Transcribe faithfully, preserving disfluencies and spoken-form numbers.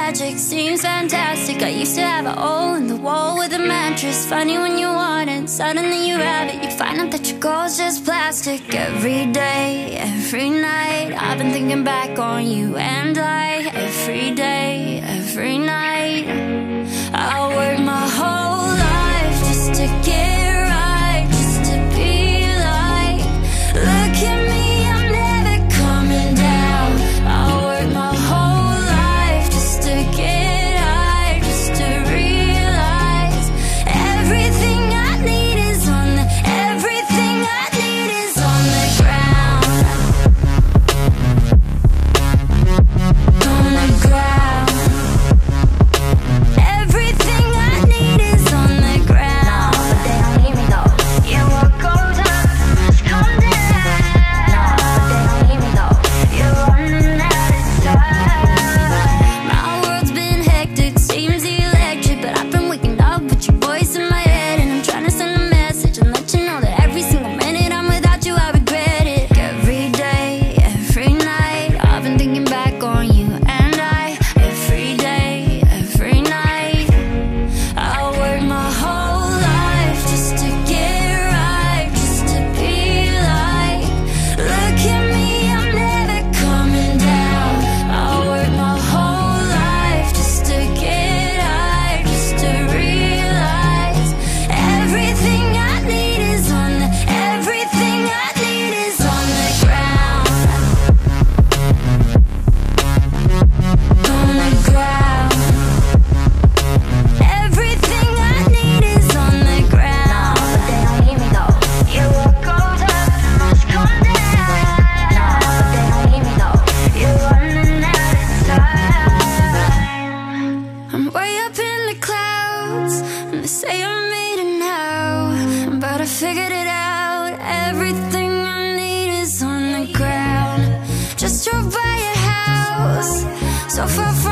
magic, seems fantastic. I used to have a hole in the wall with a mattress. Funny when you want it, suddenly you have it. You find out that your goal's just plastic. Every day, every night, I've been thinking back on you and I. Every day, every night, I work my whole life just to get right, just to be like, look at me, I'm never coming down. I work my whole life just to get high, just to realize everything I need is on the, everything I need is on the ground. On the ground. Everything I need is on the ground. No, but they don't need me though. You walk goes up, must come down. No, but they don't need me though. You're running out of time. My world's been hectic, seems electric, but I've been waking up with your voice in my head, and I'm trying to send a message and let you know that every single minute I'm without you, I regret it. Every day, every night, I've been thinking back on you and I. Every day, every night, I work my whole life just to get right, just to be like, look at me, I'm never coming down. I work my whole life just to get high, just to realize everything I need is on the, everything I need is on the ground. On the ground. Everything I need is on the ground. No, but they don't need me though. You walk goes up, must come down. No, but they don't need me though. You're running out of time. I'm way up in the clouds, and they say I made it now, but I figured it out. Everything I need is on the ground. Just drove by your house, so far from